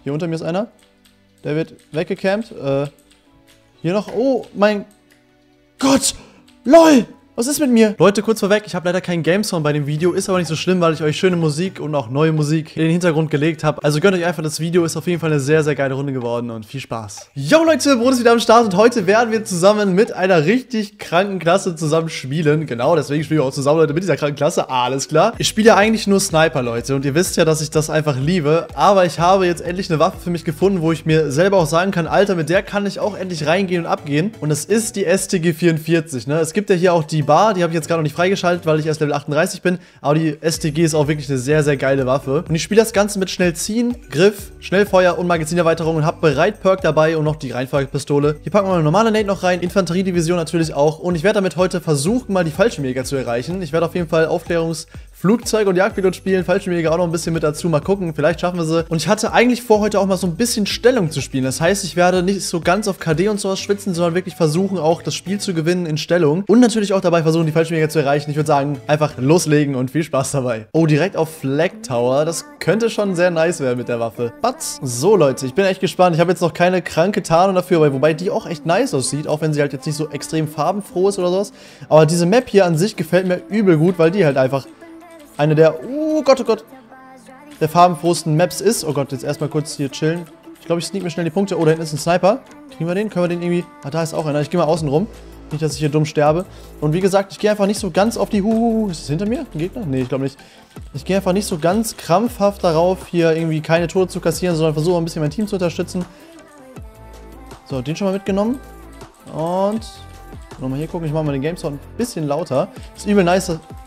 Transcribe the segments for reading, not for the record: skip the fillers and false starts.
Hier unter mir ist einer. Der wird weggecampt. Hier noch. Oh mein Gott. LOL. Was ist mit mir? Leute, kurz vorweg, ich habe leider keinen Gamesound bei dem Video, ist aber nicht so schlimm, weil ich euch schöne Musik und auch neue Musik in den Hintergrund gelegt habe. Also gönnt euch einfach das Video, ist auf jeden Fall eine sehr, sehr geile Runde geworden und viel Spaß. Yo Leute, Brot ist wieder am Start und heute werden wir zusammen mit einer richtig kranken Klasse zusammen spielen. Genau, deswegen spielen wir auch zusammen, Leute, mit dieser kranken Klasse, alles klar. Ich spiele ja eigentlich nur Sniper, Leute, und ihr wisst ja, dass ich das einfach liebe, aber ich habe jetzt endlich eine Waffe für mich gefunden, wo ich mir selber auch sagen kann, Alter, mit der kann ich auch endlich reingehen und abgehen. Und es ist die STG 44, ne? Es gibt ja hier auch die Bar, die habe ich jetzt gerade noch nicht freigeschaltet, weil ich erst Level 38 bin. Aber die STG ist auch wirklich eine sehr, sehr geile Waffe. Und ich spiele das Ganze mit schnell ziehen, Griff, Schnellfeuer und Magazinerweiterung und habe bereit Perk dabei und noch die Reihenfolgepistole. Hier packen wir eine normale Nate noch rein, Infanteriedivision natürlich auch. Und ich werde damit heute versuchen, mal die Fallschirmjäger zu erreichen. Ich werde auf jeden Fall Aufklärungsflugzeug und Jagdpilot spielen, Fallschirmjäger auch noch ein bisschen mit dazu. Mal gucken, vielleicht schaffen wir sie. Und ich hatte eigentlich vor, heute auch mal so ein bisschen Stellung zu spielen. Das heißt, ich werde nicht so ganz auf KD und sowas schwitzen, sondern wirklich versuchen, auch das Spiel zu gewinnen in Stellung. Und natürlich auch dabei versuchen, die Fallschirmjäger zu erreichen. Ich würde sagen, einfach loslegen und viel Spaß dabei. Oh, direkt auf Flag Tower. Das könnte schon sehr nice werden mit der Waffe. Batz. So, Leute, ich bin echt gespannt. Ich habe jetzt noch keine kranke Tarnung dafür, wobei die auch echt nice aussieht, auch wenn sie halt jetzt nicht so extrem farbenfroh ist oder sowas. Aber diese Map hier an sich gefällt mir übel gut, weil die halt einfach eine der, oh Gott, der farbenfrohsten Maps ist. Oh Gott, jetzt erstmal kurz hier chillen. Ich glaube, ich sneak mir schnell die Punkte. Oh, da hinten ist ein Sniper. Kriegen wir den? Können wir den irgendwie... Ah, da ist auch einer. Ich gehe mal außen rum. Nicht, dass ich hier dumm sterbe. Und wie gesagt, ich gehe einfach nicht so ganz auf die... Ist das hinter mir? Ein Gegner? Nee, ich glaube nicht. Ich gehe einfach nicht so ganz krampfhaft darauf, hier irgendwie keine Tode zu kassieren, sondern versuche ein bisschen mein Team zu unterstützen. So, den schon mal mitgenommen. Und... Nochmal hier gucken. Ich mache mal den Gamesound ein bisschen lauter. Ist übel nice.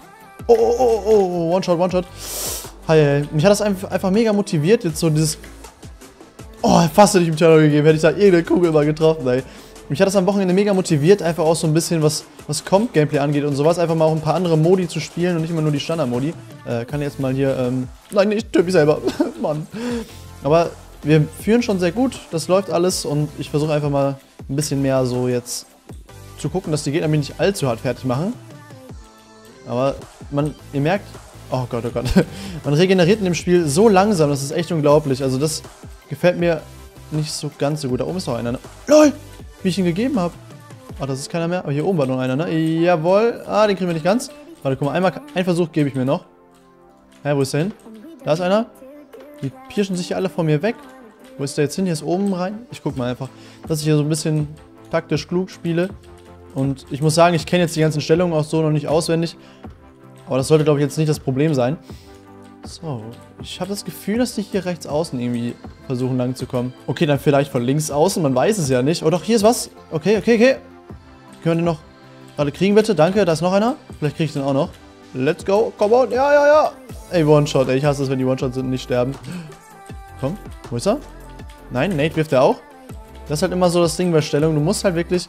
Oh, One-Shot. Hi, mich hat das einfach mega motiviert, jetzt so dieses... Oh, fast hätte ich im Channel gegeben, hätte ich da irgendeine Kugel mal getroffen, ey. Mich hat das am Wochenende mega motiviert, einfach auch so ein bisschen, was Comp-Gameplay angeht und sowas, einfach mal auch ein paar andere Modi zu spielen und nicht immer nur die Standard-Modi. Kann jetzt mal hier, nein, ich töte mich selber, Mann. Aber wir führen schon sehr gut, das läuft alles und ich versuche einfach mal ein bisschen mehr so jetzt zu gucken, dass die Gegner mich nicht allzu hart fertig machen. Aber ihr merkt, oh Gott, man regeneriert in dem Spiel so langsam, das ist echt unglaublich. Also das gefällt mir nicht so ganz so gut. Da oben ist noch einer, ne? LOL! Wie ich ihn gegeben habe. Ah, das ist keiner mehr. Aber hier oben war noch einer, ne? Jawohl. Ah, den kriegen wir nicht ganz. Warte, guck mal, einen Versuch gebe ich mir noch. Hä, wo ist der hin? Da ist einer. Die pirschen sich hier alle von mir weg. Wo ist der jetzt hin? Hier ist oben rein. Ich guck mal einfach, dass ich hier so ein bisschen taktisch klug spiele. Und ich muss sagen, ich kenne jetzt die ganzen Stellungen auch so noch nicht auswendig. Aber das sollte, glaube ich, jetzt nicht das Problem sein. So, ich habe das Gefühl, dass die hier rechts außen irgendwie versuchen lang zu kommen. Okay, dann vielleicht von links außen, man weiß es ja nicht. Oh doch, hier ist was. Okay. Können wir den noch gerade kriegen, bitte? Danke, da ist noch einer. Vielleicht kriege ich den auch noch. Let's go, come on, ja. Ey, One-Shot, ey, ich hasse es, wenn die One-Shots sind und nicht sterben. Komm, wo ist er? Nein, Nate wirft er auch. Das ist halt immer so das Ding bei Stellung. Du musst halt wirklich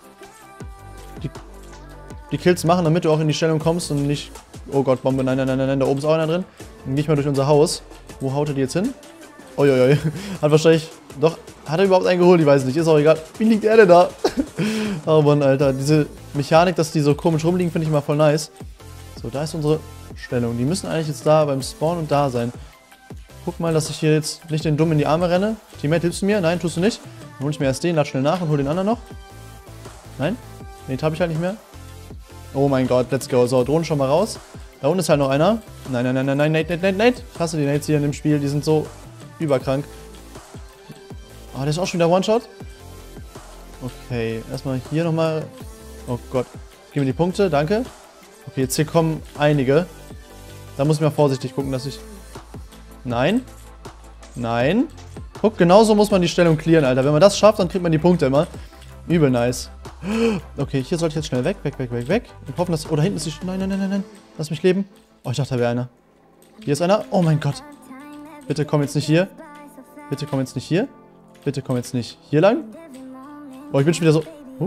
die Kills machen, damit du auch in die Stellung kommst und nicht... Oh Gott, Bombe, nein, da oben ist auch einer drin. Dann gehe ich mal durch unser Haus. Wo haut er die jetzt hin? Uiuiui. Hat wahrscheinlich... Doch, hat er überhaupt einen geholt? Ich weiß nicht, ist auch egal. Wie liegt er denn da? Oh Mann, Alter. Diese Mechanik, dass die so komisch rumliegen, finde ich immer voll nice. So, da ist unsere Stellung. Die müssen eigentlich jetzt da beim Spawn und da sein. Guck mal, dass ich hier jetzt nicht den Dummen in die Arme renne. Teammate, hilfst du mir? Nein, tust du nicht. Dann hol ich mir erst den, lad schnell nach und hol den anderen noch. Nein? Den habe ich halt nicht mehr. Oh mein Gott, let's go. So, Drohnen schon mal raus. Da unten ist halt noch einer. Nein, Nate. Ich hasse die Nates hier in dem Spiel, die sind so überkrank. Oh, der ist auch schon wieder One-Shot. Okay, erstmal hier nochmal. Oh Gott. Gib mir die Punkte, danke. Okay, jetzt hier kommen einige. Da muss ich mal vorsichtig gucken, dass ich... Nein. Guck, genauso muss man die Stellung clearen, Alter. Wenn man das schafft, dann kriegt man die Punkte immer. Übel nice. Okay, hier sollte ich jetzt schnell weg. Und hoffen, dass... Oh, da hinten ist die... Nein. Lass mich leben. Oh, ich dachte, da wäre einer. Hier ist einer. Oh mein Gott. Bitte komm jetzt nicht hier. Bitte komm jetzt nicht hier lang. Oh, ich bin schon wieder so...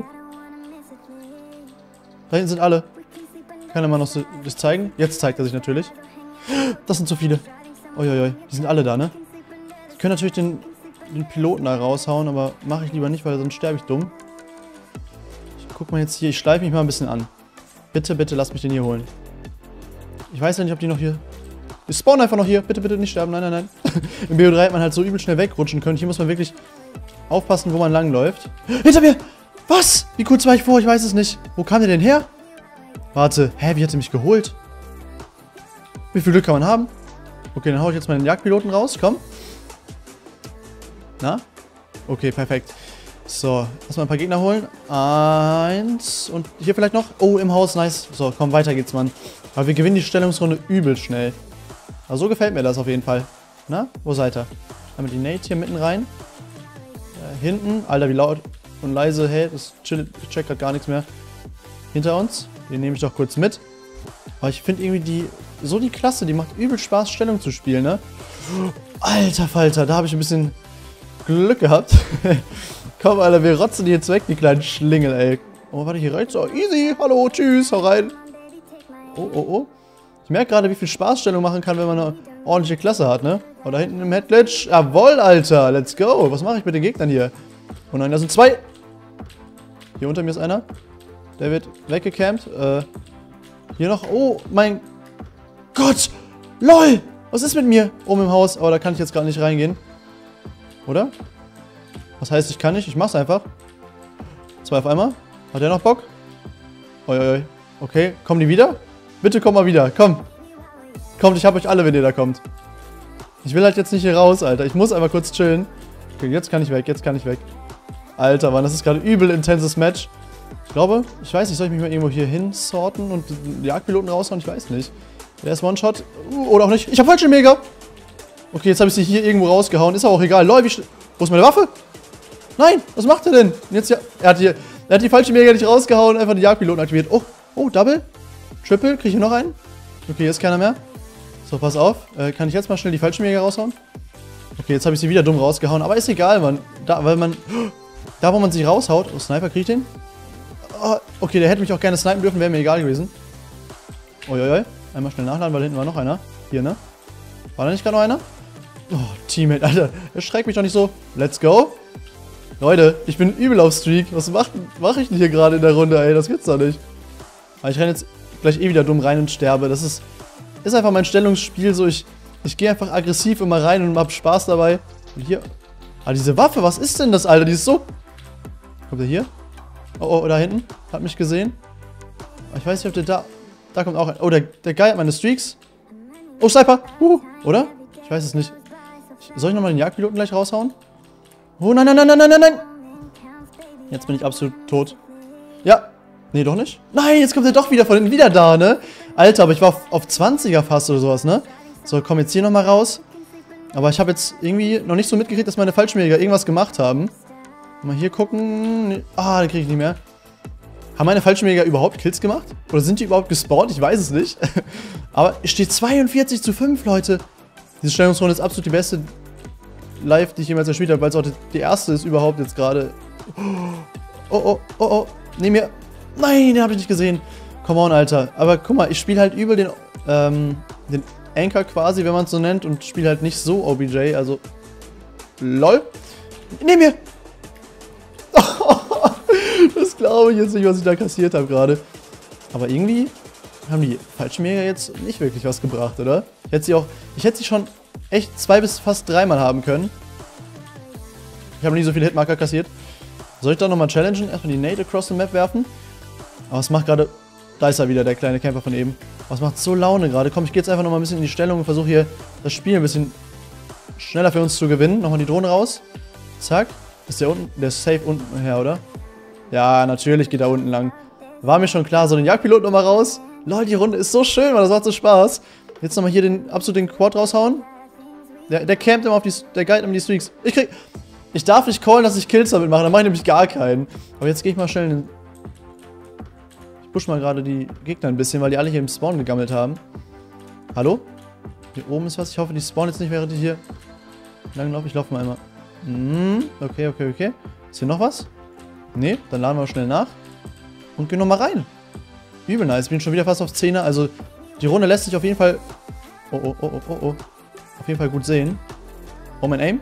Da hinten sind alle. Kann er mal noch so das zeigen? Jetzt zeigt er sich natürlich. Das sind zu viele. Uiuiui. Die sind alle da, ne? Ich könnte natürlich den Piloten da raushauen, aber mache ich lieber nicht, weil sonst sterbe ich dumm. Guck mal jetzt hier, ich schleife mich mal ein bisschen an. Bitte, lass mich den hier holen. Ich weiß ja nicht, ob die noch hier Ich spawn einfach noch hier. Bitte, bitte nicht sterben. Nein, nein, nein. Im BO3 hätte man halt so übel schnell wegrutschen können. Hier muss man wirklich aufpassen, wo man langläuft. Hinter mir! Was? Wie kurz war ich vor? Ich weiß es nicht. Wo kam der denn her? Warte. Hä, wie hat er mich geholt? Wie viel Glück kann man haben? Okay, dann hau ich jetzt mal den Jagdpiloten raus. Komm. Na? Okay, perfekt. So, lass mal ein paar Gegner holen. 1. Und hier vielleicht noch. Oh, im Haus, nice. So, komm, weiter geht's, Mann. Aber wir gewinnen die Stellungsrunde übel schnell. Also so gefällt mir das auf jeden Fall. Na, wo seid ihr? Haben wir die Nate hier mitten rein. Hinten. Alter, wie laut und leise. Hey, das chillt. Ich check grad gar nichts mehr. Hinter uns. Den nehme ich doch kurz mit. Aber ich finde irgendwie die Klasse. Die macht übel Spaß, Stellung zu spielen, ne? Alter Falter, da habe ich ein bisschen Glück gehabt. Komm, Alter, wir rotzen die jetzt weg, die kleinen Schlingel, ey. Oh, warte, hier rein. So, easy. Hallo, tschüss, hau rein. Oh, oh, oh. Ich merke gerade, wie viel Spaß Stellung machen kann, wenn man eine ordentliche Klasse hat, ne? Oh, da hinten im Headglitch. Jawoll, Alter. Let's go. Was mache ich mit den Gegnern hier? Oh nein, da sind 2. Hier unter mir ist einer. Der wird weggecampt. Hier noch. Oh, mein Gott. LOL. Was ist mit mir? Oben im Haus. Aber da kann ich jetzt gerade nicht reingehen. Oder? Was heißt, ich kann nicht? Ich mach's einfach. 2 auf einmal. Hat der noch Bock? Uiuiui. Okay, kommen die wieder? Bitte komm mal wieder. Komm. Kommt, ich hab euch alle, wenn ihr da kommt. Ich will halt jetzt nicht hier raus, Alter. Ich muss einfach kurz chillen. Okay, jetzt kann ich weg. Jetzt kann ich weg. Alter, Mann, das ist gerade übel intenses Match. Ich glaube, ich weiß nicht, soll ich mich mal irgendwo hier hin sorten und den Jagdpiloten raushauen? Ich weiß nicht. Der ist One-Shot. Oder auch nicht. Ich hab Fallschirmjäger. Okay, jetzt habe ich sie hier irgendwo rausgehauen. Ist auch egal. Lol, wo ist meine Waffe? Nein, was macht er denn? Und jetzt ja. Er hat die Fallschirmjäger nicht rausgehauen, einfach den Jagdpiloten aktiviert. Oh, oh, Double. Triple. Kriege ich hier noch einen? Okay, hier ist keiner mehr. So, pass auf. Kann ich jetzt mal schnell die Fallschirmjäger raushauen? Okay, jetzt habe ich sie wieder dumm rausgehauen. Aber ist egal, Mann. Da, wo man sie raushaut. Oh, Sniper, krieg ich den? Oh, okay, der hätte mich auch gerne snipen dürfen, wäre mir egal gewesen. Uiuiui. Einmal schnell nachladen, weil hinten war noch einer. Hier, ne? War da nicht gerade noch einer? Oh, Teammate, Alter. Erschreckt mich doch nicht so. Let's go. Leute, ich bin übel auf Streak. Was mach ich denn hier gerade in der Runde, ey? Das gibt's doch nicht. Aber ich renne jetzt gleich eh wieder dumm rein und sterbe. Das ist einfach mein Stellungsspiel. So, ich gehe einfach aggressiv immer rein und hab Spaß dabei. Und hier. Ah, diese Waffe, was ist denn das, Alter? Die ist so. Kommt der hier? Oh, oh, da hinten. Hat mich gesehen. Ich weiß nicht, ob der da. Da kommt auch ein. Oh, der Guy hat meine Streaks. Oh, Sniper. Oder? Ich weiß es nicht. Soll ich nochmal den Jagdpiloten gleich raushauen? Oh, nein, nein, nein, nein, nein, nein, nein. Jetzt bin ich absolut tot. Ja. Nee, doch nicht. Nein, jetzt kommt er doch wieder von hinten. Wieder da, ne? Alter, aber ich war auf 20er fast oder sowas, ne? So, komm jetzt hier nochmal raus. Aber ich habe jetzt irgendwie noch nicht so mitgekriegt, dass meine Fallschirmjäger irgendwas gemacht haben. Mal hier gucken. Nee. Ah, den kriege ich nicht mehr. Haben meine Fallschirmjäger überhaupt Kills gemacht? Oder sind die überhaupt gespawnt? Ich weiß es nicht. Aber es steht 42:5, Leute. Diese Stellungsrunde ist absolut die beste Live, die ich jemals gespielt habe, weil es auch die erste ist überhaupt jetzt gerade. Oh, oh, oh, oh. Nee, mir. Nein, den habe ich nicht gesehen. Come on, Alter. Aber guck mal, ich spiele halt übel den Anchor quasi, wenn man es so nennt, und spiele halt nicht so OBJ, also. LOL. Nee, mir. Das glaube ich jetzt nicht, was ich da kassiert habe gerade. Aber irgendwie haben die Fallschirmjäger jetzt nicht wirklich was gebracht, oder? Ich hätte sie schon echt 2 bis fast 3 Mal haben können. Ich habe nie so viele Hitmarker kassiert. Soll ich da nochmal challengen? Erstmal die Nade across the map werfen. Aber es macht gerade. Da ist er wieder, der kleine Camper von eben. Aber es macht so Laune gerade. Komm, ich gehe jetzt einfach nochmal ein bisschen in die Stellung und versuche hier das Spiel ein bisschen schneller für uns zu gewinnen. Nochmal die Drohne raus. Zack. Ist der unten? Der ist safe unten her, oder? Ja, natürlich geht er unten lang. War mir schon klar. So, den Jagdpilot nochmal raus. Lol, die Runde ist so schön, Mann. Das macht so Spaß. Jetzt nochmal hier den Quad raushauen. Der campt immer auf die. Der guidet immer die Streaks. Ich darf nicht callen, dass ich Kills damit mache. Dann mache ich nämlich gar keinen. Aber jetzt gehe ich mal schnell in den. Ich push mal gerade die Gegner ein bisschen, weil die alle hier im Spawn gegammelt haben. Hallo? Hier oben ist was. Ich hoffe, die spawnen jetzt nicht, während ich hier lang laufe. Ich laufe mal einmal. Okay, okay, okay. Ist hier noch was? Nee, dann laden wir schnell nach. Und gehen nochmal rein. Übel nice. Ich bin schon wieder fast auf 10er. Also, die Runde lässt sich auf jeden Fall. Oh, oh, oh, oh, oh, oh. Auf jeden Fall gut sehen. Oh, mein Aim.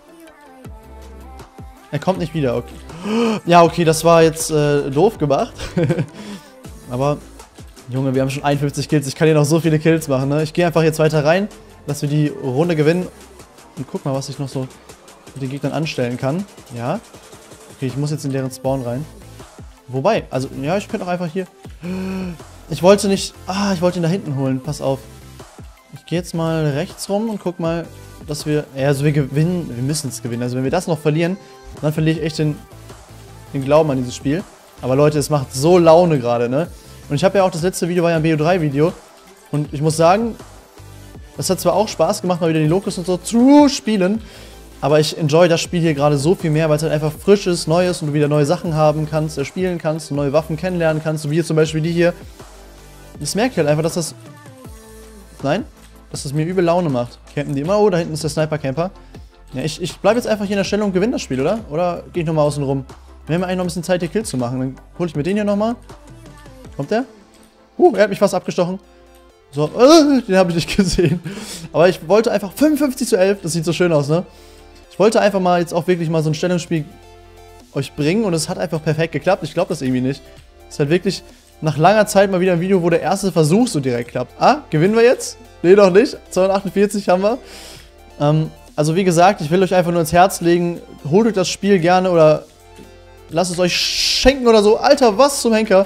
Er kommt nicht wieder, okay. Ja, okay, das war jetzt doof gemacht. Aber Junge, wir haben schon 51 Kills. Ich kann hier noch so viele Kills machen, ne? Ich gehe einfach jetzt weiter rein, dass wir die Runde gewinnen. Und guck mal, was ich noch so mit den Gegnern anstellen kann. Ja. Okay, ich muss jetzt in deren Spawn rein. Wobei, also, ja, ich könnte auch einfach hier... Ich wollte nicht... Ah, ich wollte ihn da hinten holen. Pass auf. Ich gehe jetzt mal rechts rum und guck mal, dass wir... Ja, also wir gewinnen. Wir müssen es gewinnen. Also wenn wir das noch verlieren, dann verliere ich echt den Glauben an dieses Spiel. Aber Leute, es macht so Laune gerade, ne? Und ich habe ja auch, das letzte Video war ja ein BO3-Video. Und ich muss sagen, es hat zwar auch Spaß gemacht, mal wieder die Locust und so zu spielen. Aber ich enjoy das Spiel hier gerade so viel mehr, weil es halt einfach frisch ist, neu ist und du wieder neue Sachen haben kannst, spielen kannst, neue Waffen kennenlernen kannst. So wie jetzt zum Beispiel die hier. Das merke ich halt einfach, dass das... Nein? Dass das mir übel Laune macht. Campen die immer? Oh, da hinten ist der Sniper-Camper. Ja, ich bleibe jetzt einfach hier in der Stellung und gewinne das Spiel, oder? Oder gehe ich nochmal außen rum? Wir haben eigentlich noch ein bisschen Zeit, hier Kills zu machen. Dann hole ich mir den hier nochmal. Kommt der? Er hat mich fast abgestochen. So, den habe ich nicht gesehen. Aber ich wollte einfach 55:11. Das sieht so schön aus, ne? Ich wollte einfach mal jetzt auch wirklich mal so ein Stellungsspiel euch bringen. Und es hat einfach perfekt geklappt. Ich glaube das irgendwie nicht. Es ist halt wirklich nach langer Zeit mal wieder ein Video, wo der erste Versuch so direkt klappt. Ah, gewinnen wir jetzt? Nee, doch nicht. 248 haben wir. Also wie gesagt, ich will euch einfach nur ins Herz legen. Holt euch das Spiel gerne oder lasst es euch schenken oder so. Alter, was zum Henker.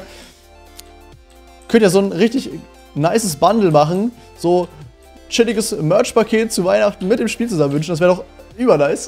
Könnt ihr so ein richtig nices Bundle machen. So chilliges Merch-Paket zu Weihnachten mit dem Spiel zusammen wünschen. Das wäre doch übernice.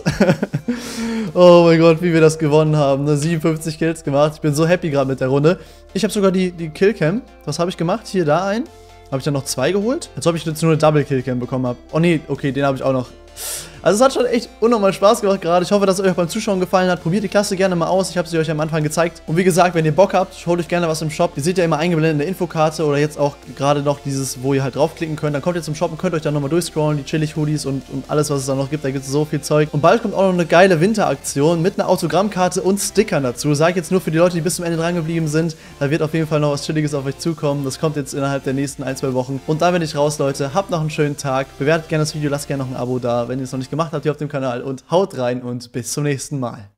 Oh mein Gott, wie wir das gewonnen haben. Ne? 57 Kills gemacht. Ich bin so happy gerade mit der Runde. Ich habe sogar die Killcam. Was habe ich gemacht? Hier, da ein. Habe ich dann noch 2 geholt? Als ob ich jetzt nur eine Double-Killcam bekommen habe. Oh nee, okay, den habe ich auch noch. Also es hat schon echt unnormal Spaß gemacht gerade. Ich hoffe, dass es euch auch beim Zuschauen gefallen hat. Probiert die Klasse gerne mal aus. Ich habe sie euch am Anfang gezeigt. Und wie gesagt, wenn ihr Bock habt, holt euch gerne was im Shop. Ihr seht ja immer eingeblendet in der Infokarte oder jetzt auch gerade noch dieses, wo ihr halt draufklicken könnt. Dann kommt ihr zum Shop und könnt euch dann nochmal durchscrollen. Die Chillig-Hoodies und alles, was es da noch gibt. Da gibt es so viel Zeug. Und bald kommt auch noch eine geile Winteraktion mit einer Autogrammkarte und Stickern dazu. Sag ich jetzt nur für die Leute, die bis zum Ende dran geblieben sind. Da wird auf jeden Fall noch was Chilliges auf euch zukommen. Das kommt jetzt innerhalb der nächsten 1-2 Wochen. Und da bin ich raus, Leute. Habt noch einen schönen Tag. Bewertet gerne das Video. Lasst gerne noch ein Abo da, wenn ihr es noch nicht gemacht habt hier auf dem Kanal. Und haut rein und bis zum nächsten Mal.